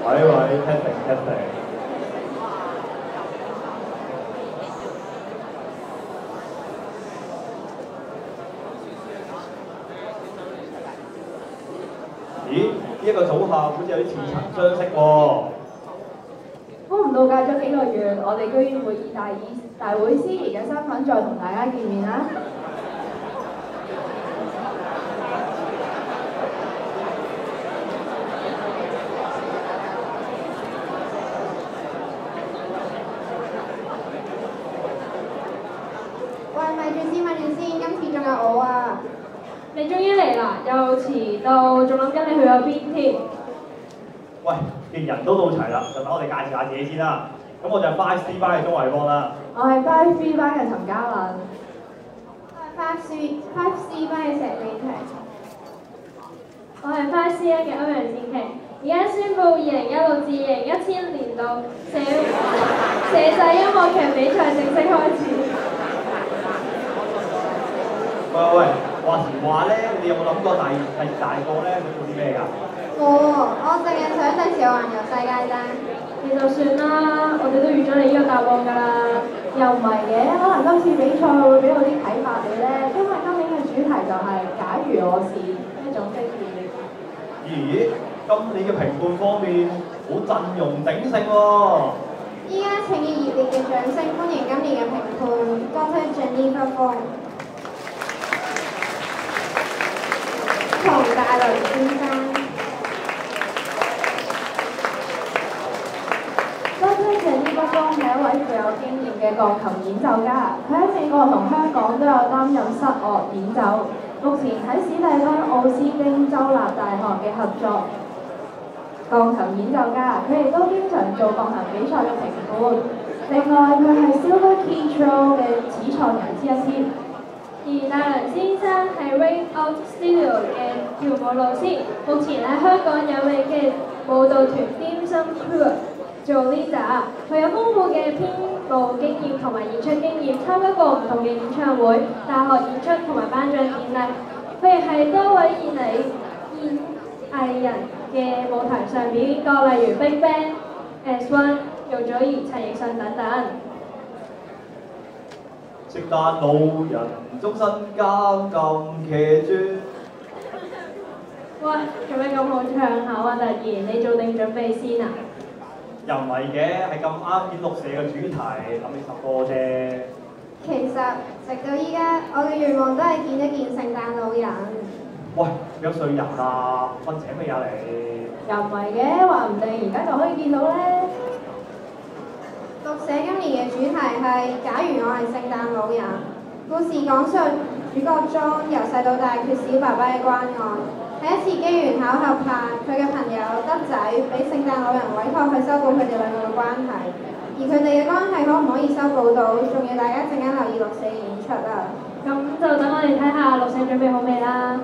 喂喂，testing testing。咦？呢一個組合好似有啲似曾相識喎。 估唔到隔咗幾個月，我哋居然會以大會司儀嘅身份再同大家見面啦！ 喂，咪住先，咪住先，今次仲有我啊！ 你終於嚟啦，又遲到，仲諗緊你去咗邊添？ 喂，既然人都到齊啦，就等我哋介紹下自己先啦。咁我就係 5C 班嘅鍾偉邦啦。 我係 5B 班嘅陳嘉敏。 我係 5C 班嘅石美婷。 我係 5C1 嘅歐陽善琪。而家宣布2016至2017年度社際音樂劇比賽正式開始。 喂，話時話咧，你有冇諗過第大個咧會做啲咩㗎？ 我淨係想第時環遊世界啫。 你就算啦，我哋都預咗你呢個答案㗎啦。 又唔係嘅，可能今次比賽會俾到啲啟發你咧，因為今年嘅主題就係假如我是一種經驗。 咦？今年嘅評判方面好陣容鼎盛喎。 依家請以熱烈嘅掌聲歡迎今年嘅評判 Dr. Jennifer Fong 同大雷先生。 Dr. Jennifer Fong 係一位具有經驗嘅鋼琴演奏家，佢喺美國同香港都有擔任室樂演奏。目前喺史蒂芬奧斯丁州立大學嘅合作鋼琴演奏家，佢亦都經常做鋼琴比賽嘅評判。另外，佢係 Silver Key Trio 嘅始創人之一添。 而大良先生係 Ring Out Studio 嘅跳舞老師，目前喺香港有名嘅舞蹈團 Dim Sum Crew 做 leader， 佢有豐富嘅編舞經驗同埋演出經驗，參加過唔同嘅演唱會、大學演出同埋頒獎典禮。佢亦係多位演藝人嘅舞台上表演過，例如 Big Bang、S1、容祖兒、陳奕迅等等。 聖誕老人終身監禁騎住。 喂，做咩咁好唱口啊？突然，你做定準備先啊？ 又唔係嘅，係咁啱顯綠社嘅主題，諗起首歌啫。 其實直到依家，我嘅願望都係見一見聖誕老人。 喂，幾多歲人啊？瞓醒未啊你？ 又唔係嘅，話唔定而家就可以見到咧。 綠社今年嘅主題係假如我係聖誕老人，故事講述主角莊由細到大缺少爸爸嘅關愛。喺一次機緣巧合下，佢嘅朋友德仔俾聖誕老人委託去修補佢哋兩個嘅關係，而佢哋嘅關係可唔可以修補到，仲要大家陣間留意綠社嘅演出啊！ 咁就等我哋睇下綠社準備好未啦。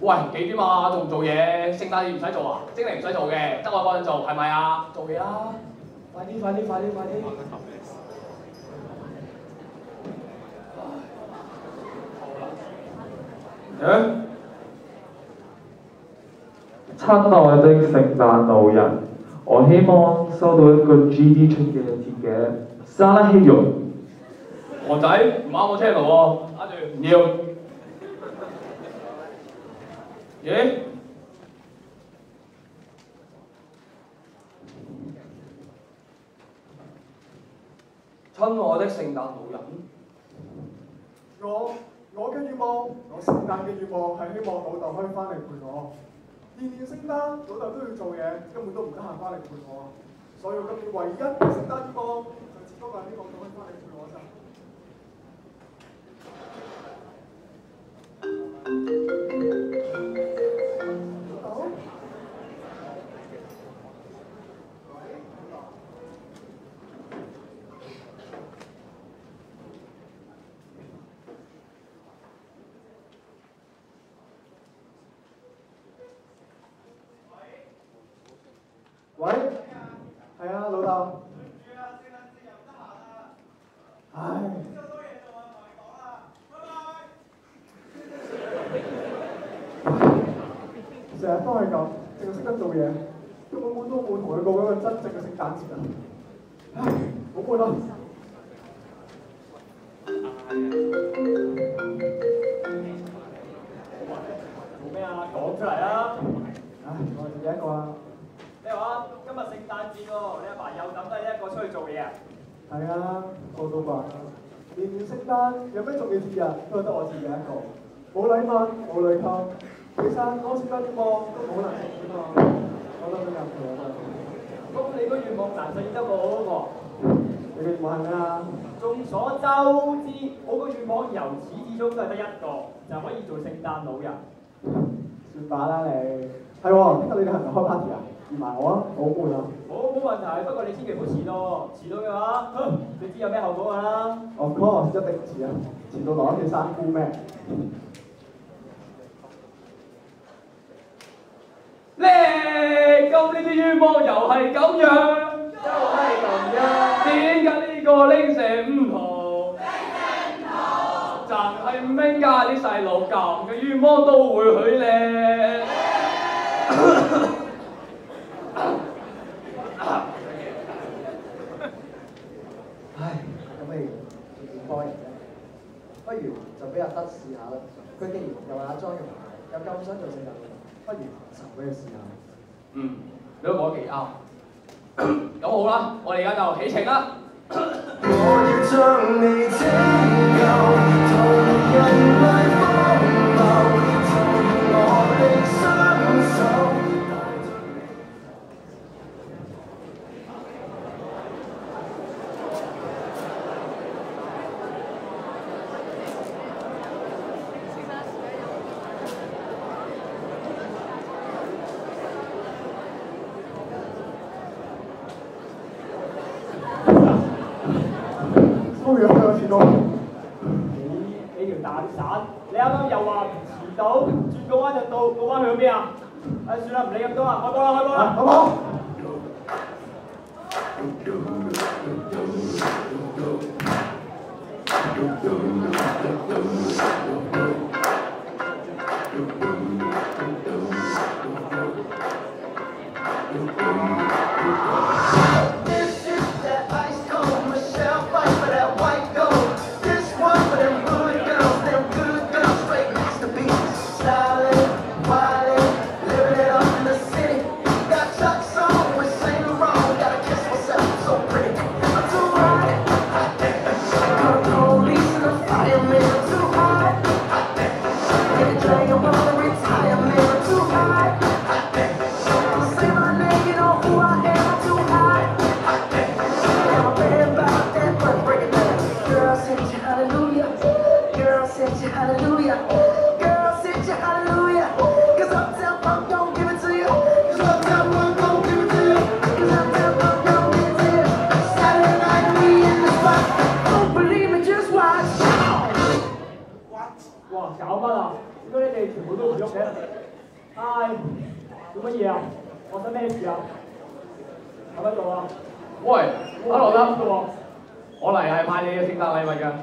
喂，幾點啊？做唔做嘢？聖誕節唔使做啊？精靈唔使做嘅，得我嗰陣做，係咪啊？做嘢啦！快啲！ 親愛的聖誕老人，我希望收到一個 GD 出嘅鐵嘅沙拉希肉。 韓仔唔啱我聽路喎，打住唔要。咦？親愛的聖誕老人， 我嘅願望，我聖誕嘅願望係希望老豆可以翻嚟陪我。年聖誕老豆都要做嘢，根本都唔得閒翻嚟陪我，所以我今年唯一嘅聖誕願望就只不過係希望佢可以翻嚟陪我咋。喂，係啊，老豆。唉。成日都係咁，淨係識得做嘢，根本都冇同佢過一個真正嘅聖誕節啊！唉，好悶啊！ 做咩啊？講出嚟啊！ 唉，我係自己一個啊。 咩話？今日聖誕節喎，你阿爸又抌低你一個出去做嘢啊？ 係啊，我都話年聖誕有咩重要節日都係得我自己一個，冇禮物，冇旅行。其實我聖誕願望都好難實現啊！我諗你入嚟啊！ 咁你個願望難實現得過我嗰個？ 你嘅願望係咩啊？ 眾所周知，我個願望由始至終都係得一個，就可以做聖誕老人。 算把啦你。係喎，聽日你哋係咪開 party 啊？預埋我啊，好悶啊！ 冇問題，不過你千祈唔好遲到，遲到嘅話，你知有咩後果㗎啦。 Of course，一定遲啊！遲到攞起山菇咩？ 咧，咁呢啲願望又係咁樣，點解呢個拎成5號？真係唔明㗎，啲細路咁嘅願望都會許咧。 唉，咁你做點幫人啫？不如就俾阿德試下啦。佢既然又話阿莊用埋，又咁想做聖誕老人，不如就俾佢試下。 嗯，你都講得幾啱。咁好啦，我哋而家就起程啦。我要將你拯救，同人類荒謬，從我的雙手。 你條蛋散，你啱啱又話唔遲到，轉個彎就到，個彎去到邊啊？唉，算啦，唔理咁多啦，開波啦，開波啦， 好唔好？ Fireman too hot. Get a drag, I'm on the 唉，做乜嘢啊？發生咩事啊？喺邊度啊？ 喂，阿羅德， 邊度啊？ 我嚟係派你嘅聖誕禮物㗎。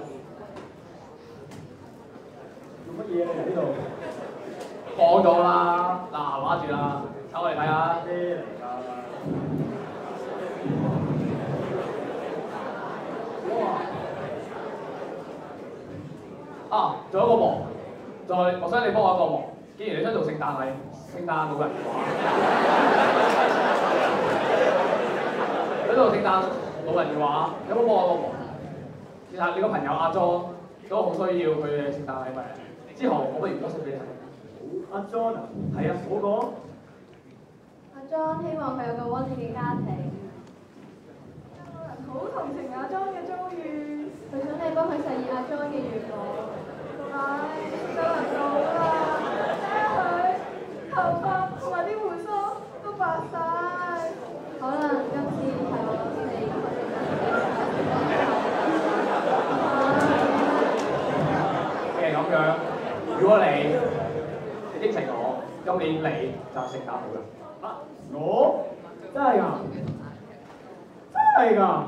做乜嘢啊？你嚟呢度？ 放咗啦，嗱，攞住啦，抽嚟睇下。 咩嚟㗎？ 啊，仲有一個忙，我想你幫我一個忙。既然你想做聖誕老人嘅話，想做聖誕老人嘅話，有冇幫我個忙？其實你個朋友阿莊都好需要佢嘅聖誕禮物。之後我不如攞信俾你。 阿 John 啊？係啊，我講。 阿 John 希望佢有個溫馨嘅家庭。好同情阿 John 嘅遭遇，佢想你幫佢實現阿 John 嘅願望。唉，就嚟到啦，睇下佢頭髮同埋啲鬍鬚都白晒。可能今次係我哋嘅咁樣，如果你應承我，今年你就係聖誕老人。 啊，我真係㗎？真係㗎？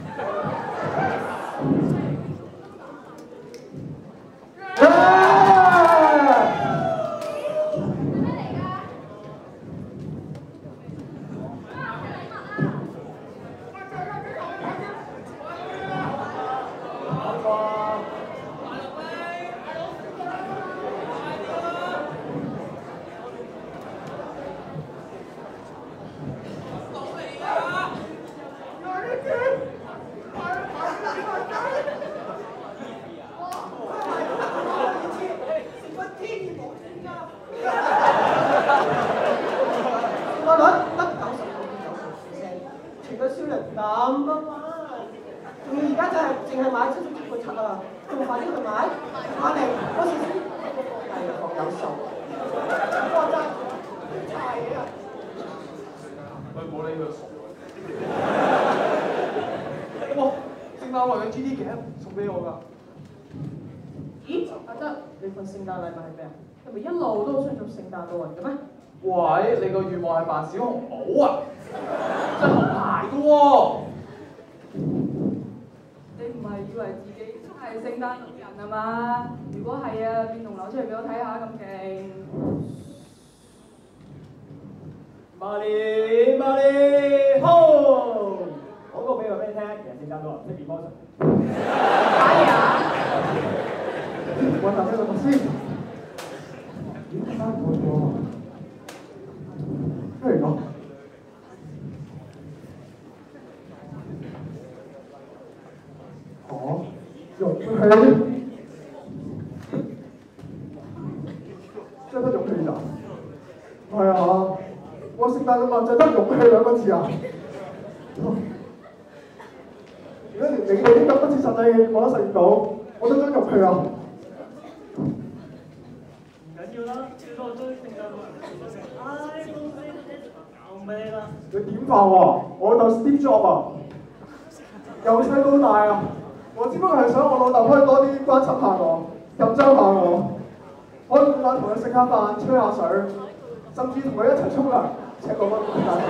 聖誕禮物係咩啊？你咪一路都好想做聖誕老人嘅咩？ 喂，你個願望係扮小紅帽啊？真係紅牌嘅喎！ 你唔係以為自己係聖誕老人啊嘛？如果係啊，變棟樓出嚟俾我睇下咁勁。 Money home， 講個秘密俾你聽，其實聖誕老人識變魔術。 係啊！ 我頭先諗先，點解會喎？咩嚟講？哦，勇氣，真係得勇氣咋？係啊，我聖誕禮物就得勇氣兩個字啊！如果連你哋啲咁不切實際嘅我都實現到，我都想勇氣啊！ 要啦，最多追聖誕老人。唉，公司搞咩啦？ 你點化喎？我老豆 Steve Jobs 啊，由細到大啊，我只不過係想我老豆可以多啲關心下我，緊張下我，可以每晚同佢食下飯、吹下水，甚至同佢一齊沖涼，赤個乜咁簡單。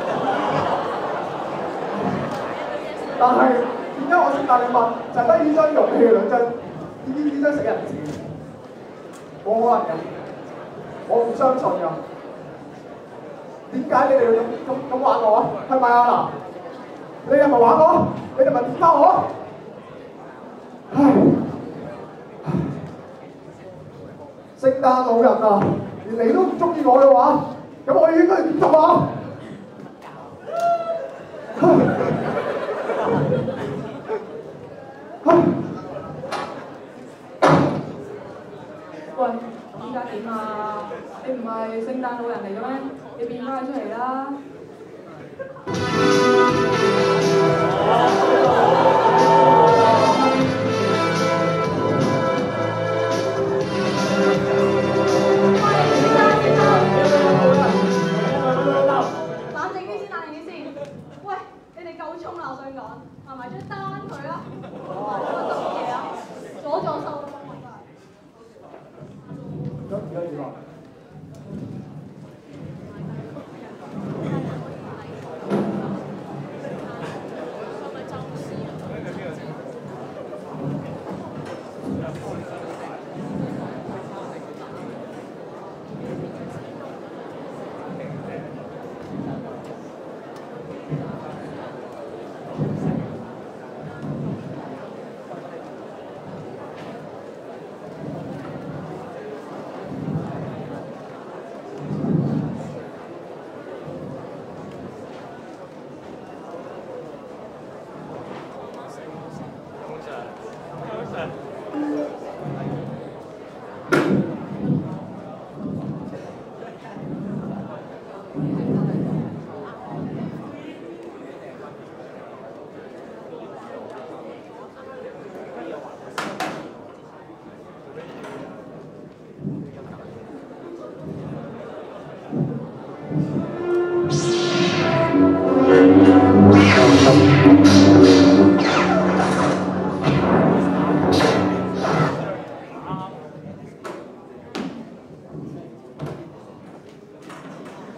但係點解我聖誕禮物就係得呢張勇氣嘅兩張，呢張死人紙？冇可能嘅。我唔相信㗎，點解你哋要咁玩我啊？係咪啊嗱？你係咪玩我？你哋咪點翻我？唉，聖誕老人啊，連你都唔中意我嘅話，咁我應該點做啊？ 喂，依家點啊？你唔係聖誕老人嚟嘅咩？你變翻佢出嚟啦！ 冷靜啲先。喂，你哋夠衝啦！我想講，埋埋張單佢啦。做乜嘢啊？阻手。 而家點啊？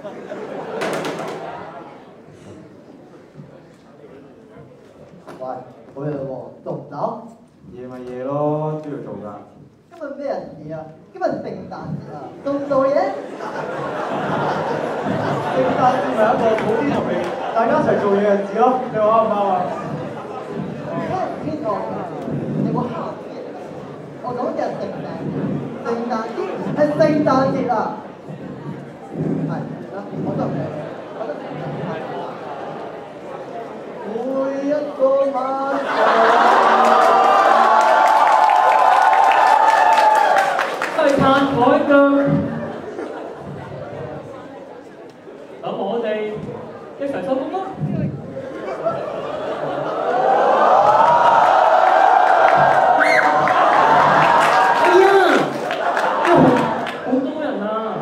喂，好嘢喎，做唔走？ 夜咪夜咯，都要做㗎。 今日咩日子啊？今日聖誕節啊，做唔做嘢？ 聖誕節咪一個好啲同大家一齊做嘢嘅日子咯，你話啱唔啱啊？ 邊個？你冇蝦嘢？我講嘅係聖誕節係聖誕節啊！係啦，我都明，我都明。每一個晚去撐台腳，咁我哋一齊收工啦！哎呀，好多人啊！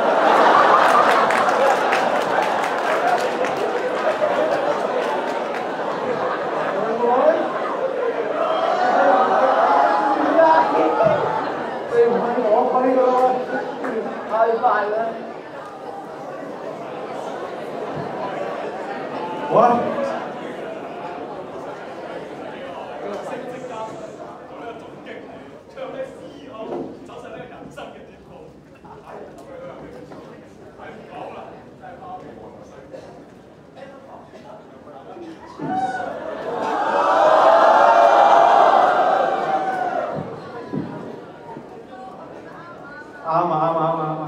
喂！啱啊！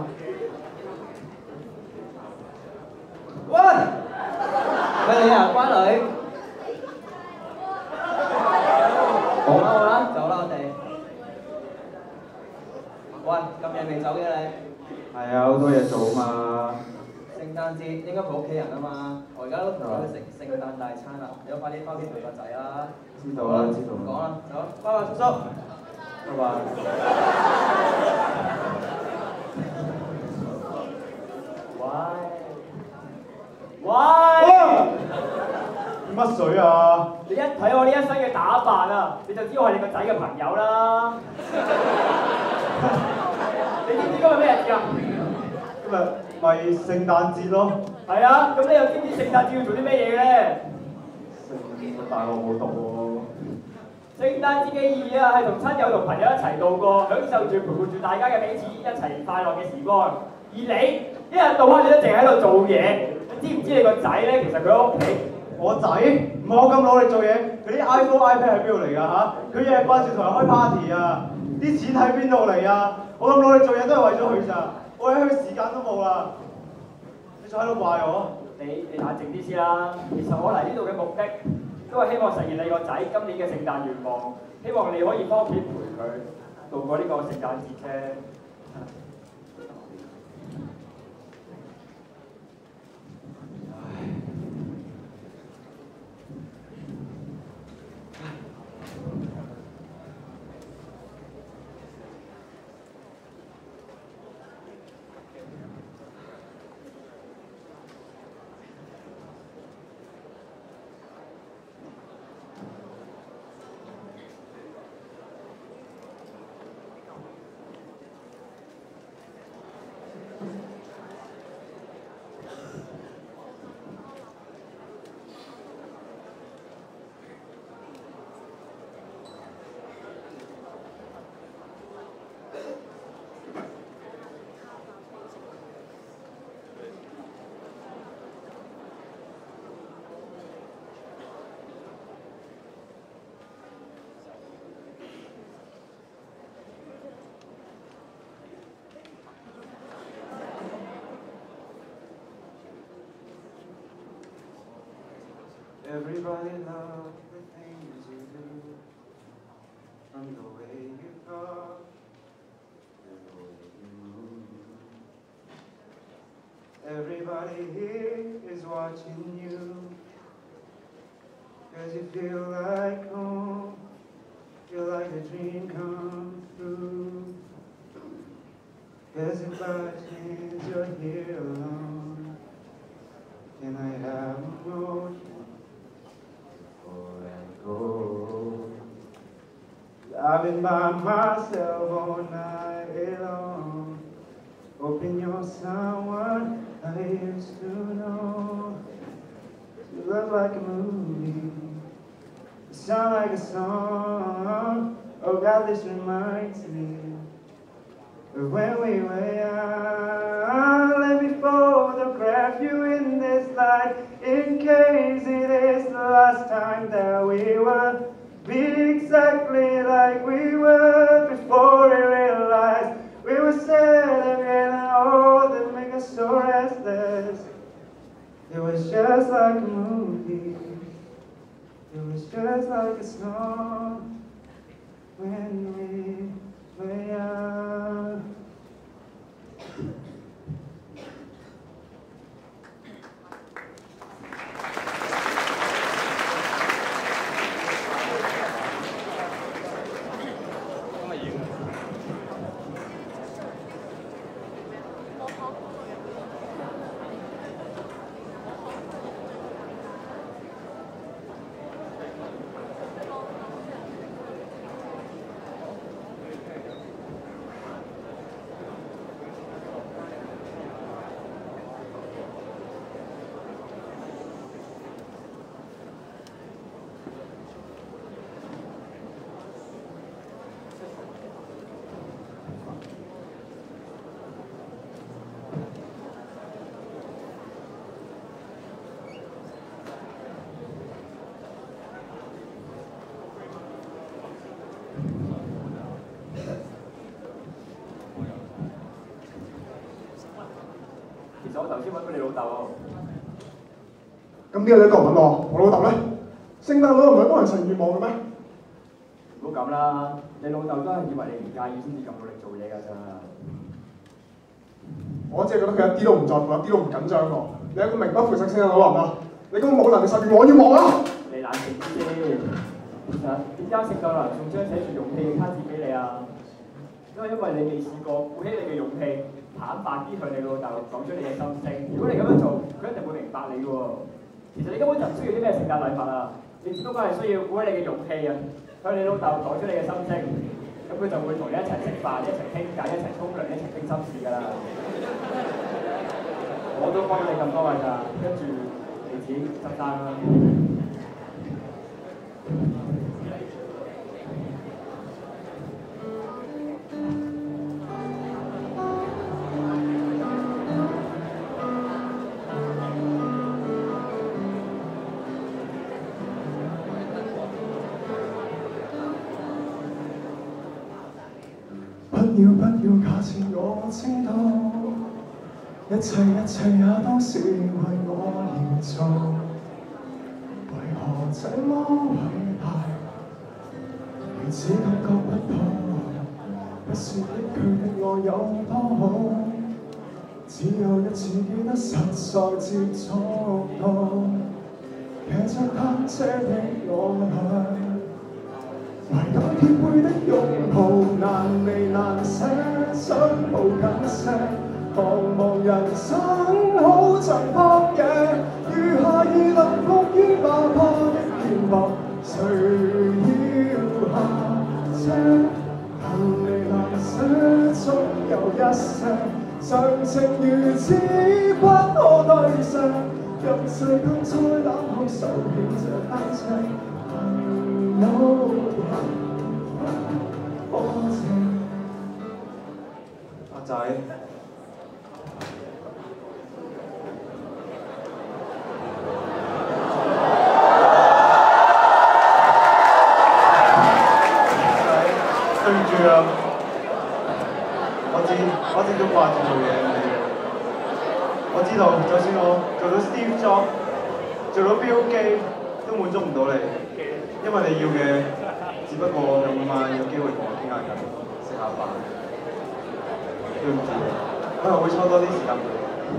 喂，係你啊，乖女。好啦，走啦我哋。喂，咁夜未走嘅你？ 係啊，好多嘢做啊嘛。 聖誕節應該陪屋企人啊嘛，我而家都同佢食聖誕大餐啦，你都快啲翻屋企陪個仔啦。 知道啦，知道唔講啦，走啦，拜拜叔叔。 拜拜。 喂！ 乜水啊？ 你一睇我呢一身嘅打扮啊，你就知我係你個仔嘅朋友啦。你知唔知今日咩日子啊？ 今日咪聖誕節咯。 係啊，咁你又知唔知聖誕節要做啲咩嘢嘅咧？ 大學冇讀喎。 聖誕節嘅意義啊，係同親友同朋友一齊度過，享受住陪伴住大家嘅彼此一齊快樂嘅時光。而你一日到黑你都淨係喺度做嘢，你知唔知你個仔咧其實佢喺屋企？ 我仔唔係我咁努力做嘢，佢啲 iPhone、iPad 喺邊度嚟㗎嚇？佢日日掛住同人開 party 啊！啲錢喺邊度嚟啊？我咁努力做嘢都係為咗佢咋，我喺佢時間都冇啦。你仲喺度怪我？ 你冷靜啲先啦。其實我嚟呢度嘅目的，都係希望實現你個仔今年嘅聖誕願望，希望你可以幫佢陪佢度過呢個聖誕節啫。 Everybody loves the things you do, from the way you talk to the way you move. Everybody here is watching you, 'cause you feel like home, feel like a dream come true. 'Cause if by chance you're here alone, can I have a moment? Before I go, I've been by myself all night long, hoping you're someone I hear a song. Oh God, this reminds me of when we were young. Let me photograph you in this light, in case it is the last time that we were. Be exactly like we were before we realized we were sad again, and all that make us so restless. It was just like a movie. It was just like a song when we were young. 其實我頭先揾到你老豆喎。 咁邊個你個人問我老豆咧？聖誕老人唔係幫人實願望嘅咩？ 唔好咁啦，你老豆都係以為你唔介意先至咁努力做嘢㗎咋。 我只係覺得佢一啲都唔在乎，一啲都唔緊張喎。你係個名不副實聖誕老人啊！你根本冇能力實現我願望啊！ 你冷靜啲先。其實點解聖誕老人送張寫住勇氣嘅卡紙俾你啊？都係因為你未試過鼓起你嘅勇氣，坦白啲向你老豆講出你嘅心聲。如果你咁樣做，佢一定會明白你嘅喎。其實你根本就唔需要啲咩聖誕禮物啊，你只不過係需要鼓起你嘅勇氣啊，向你老豆講出你嘅心聲，咁佢就會同你一齊食飯、一齊傾偈、一齊沖涼、一齊傾心事㗎啦。我都幫咗你咁多位㗎，跟住你自己執生啦。 不要假設我知道，一切也都是為我而做，為何這麼偉大？如此感覺不妥，不是一句的愛有多好，只有一次記得實在接觸到，騎着單車的我倆。懷感貼背的擁抱，難離難捨，想抱緊些。茫茫人生好像荒野，如夏意能伏於爆破的肩膊，誰要下車？難離難捨，總有一些常情如此不可對射，任誰更再冷酷手牽着單車。 阿仔，對唔住啊，我一直都掛住做嘢，我知道就算我做到 Steve Jobs， 做到 Bill Gates， 都滿足唔到你。因為你要嘅，只不過係每晚有機會同我傾下偈、食下飯。對唔住，我係會抽多啲時間俾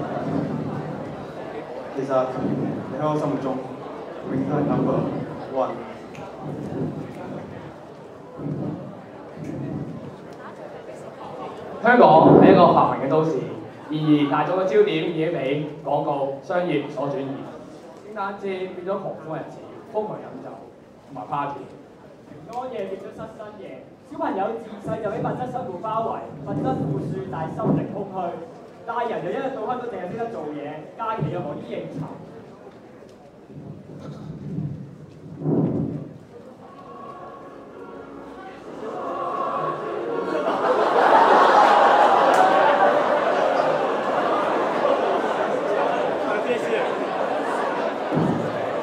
你。其實你喺我心目中永遠都係 number one。 香港係一個繁榮嘅都市，然而大眾嘅焦點已經俾廣告、商業所轉移。聖誕節變咗窮歡日子，瘋狂飲酒。同埋 party， 平安夜變咗失身夜，小朋友自細就俾物質生活包圍，物質富庶但係心靈空虛，大人就一日到黑都淨係識得做嘢，假期又忙於應酬。 呢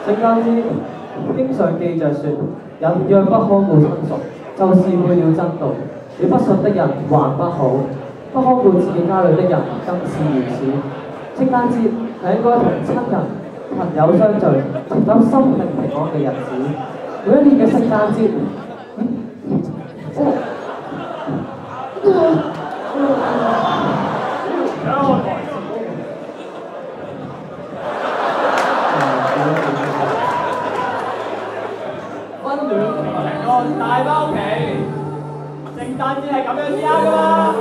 聖誕節經常記着說，人若不看顧親屬，就是背了真道。與不信的人還不好，不看顧自己家裏的人更是如此。聖誕節係應該同親人、朋友相聚，尋找心靈平安嘅日子。每一年嘅聖誕節， 溫暖平安帶返屋企，聖誕節係咁樣先啱㗎嘛！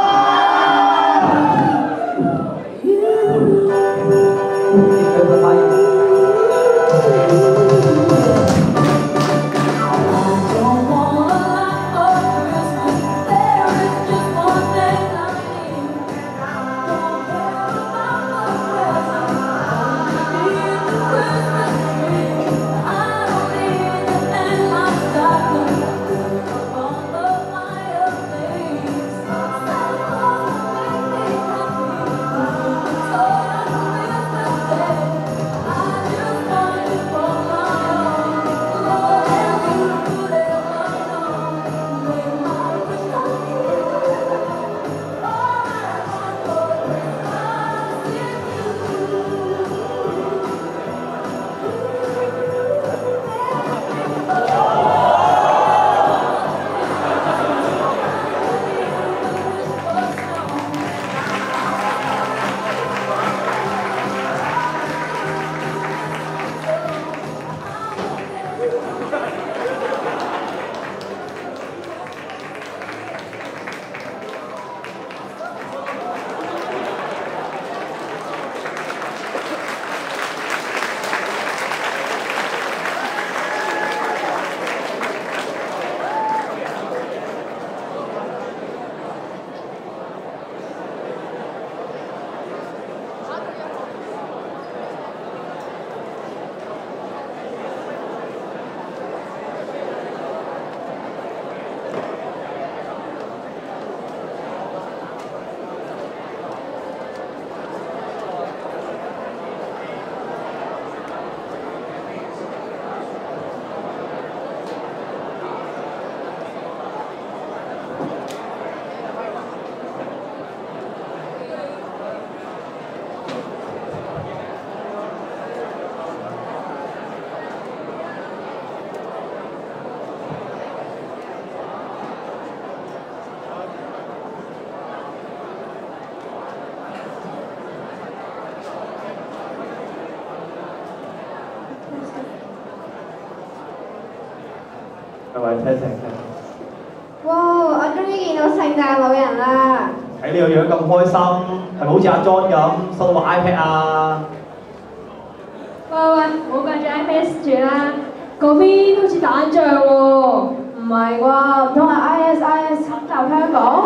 各位聽聲。 哇！我終於見到聖誕老人啦！ 睇你個樣咁開心，係咪好似阿 John 咁收到個 iPad 啊？ 喂，唔好掛住 iPad 住啦，嗰邊好似打仗喎。 唔係啩？唔通係 IS 侵襲香港？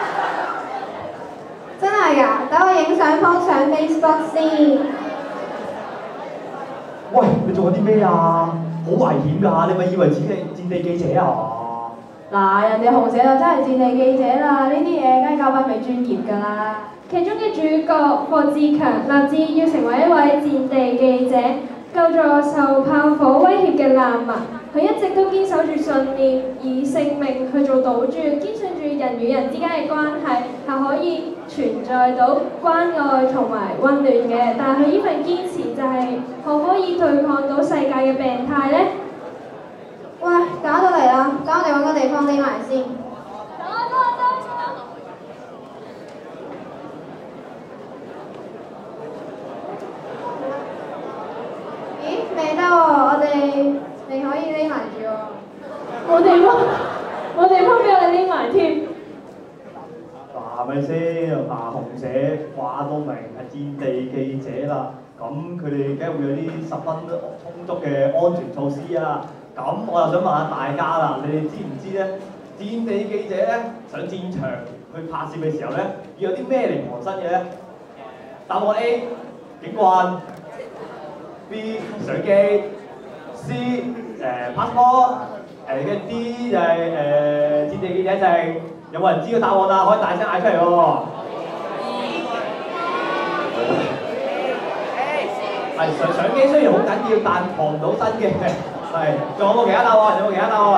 真係㗎，等我影相 po 上 Facebook 先。 喂，你做緊啲咩啊？好危險㗎！你咪以為自己係戰地記者啊？ 嗱，人哋紅社就真係戰地記者啦，呢啲嘢梗係交翻俾專業㗎啦。 其中嘅主角霍志強立志要成為一位戰地記者，救助受炮火威脅嘅難民。佢一直都堅守住信念，以性命去做賭注，堅信住人與人之間嘅關係係可以存在到關愛同埋溫暖嘅。但係佢呢份堅持就係可唔可以對抗到世界嘅病態呢？ 喂，打到嚟啦，等我哋揾個地方匿埋先。咦，未得喎，我哋未可以匿埋住喎。 冇地方俾我哋匿埋添。 嗱，係咪先？嗱，紅社話到明係戰地記者啦，咁佢哋梗係會有啲十分充足嘅安全措施啊。咁我又想問下大家啦，你哋知唔知咧？戰地記者咧上戰場去拍攝嘅時候咧，要有啲咩嚟傍身嘅咧？答案 A 警棍 ，B 相機 ，C passport， 跟住 D 就係戰地記者證。有冇人知個答案啊？可以大聲嗌出嚟喎！係相機雖然好緊要，但傍唔到身嘅。係，仲有冇其他答案？有冇其他答案？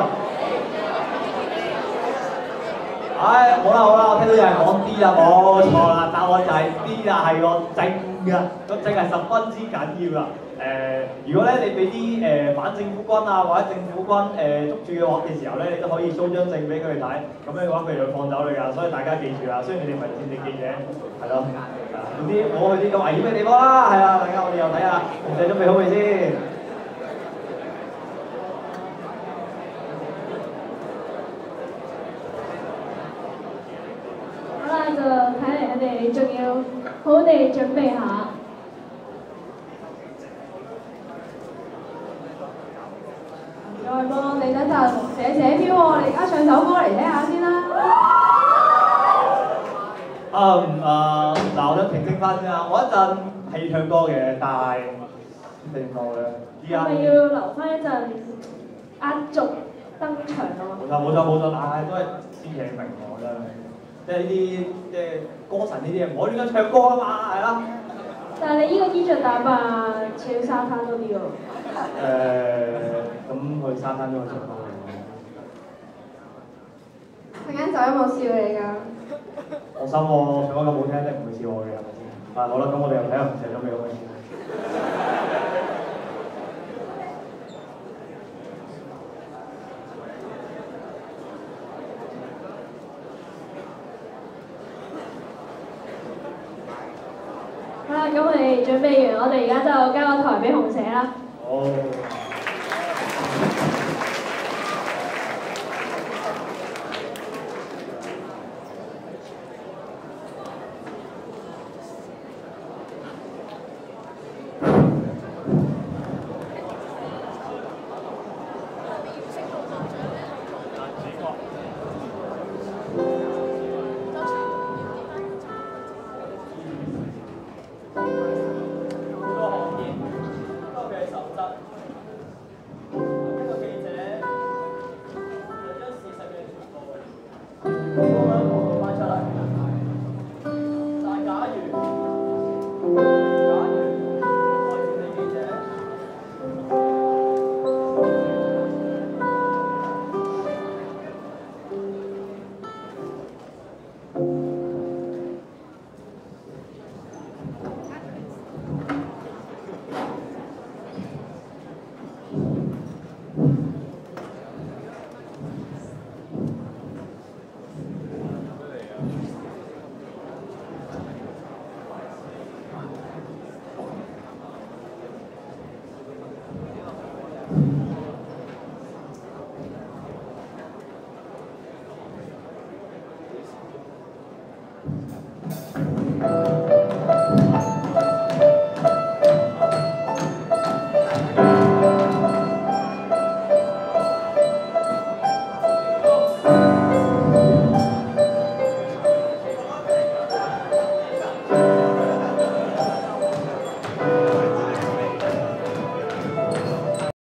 唉，好啦，我聽到有人講 D 啦，冇錯啦，答案就係 D 啦，係個證㗎，個證係十分之緊要啦。如果咧你俾啲反政府軍啊或者政府軍捉住嘅時候咧，你都可以 show 張證俾佢哋睇，咁樣嘅話佢哋會放走你㗎，所以大家記住啦。雖然你哋唔係戰地記者，係咯，總之冇去啲咁危險嘅地方啦，係啊，大家我哋又睇下紅姐準備好未先？ 好啦，就睇嚟我哋仲要好地準備下。 再幫我哋等陣寫票喎，我哋而家唱首歌嚟聽下先啦。 嗱，我想澄清翻先啊，我一陣係唱歌嘅，但係定冇嘅。依家係咪要留翻一陣壓軸登場啊嘛？ 冇錯，但係都係千祈明我真係，即係呢啲即係歌神呢啲嘢，唔可以亂咁唱歌啊嘛，係啦。 但係你依個衣着打扮似沙灘多啲喎。 咁去沙灘都可以唱歌嘅。 陣間走音樂笑你㗎。 放心喎，唱歌咁好聽，一定唔會笑我嘅，係咪先？好啦，咁我哋又睇下唔寫咗未好先。 好啦，咁我哋準備完，我哋而家就交個台俾紅姐啦。 好。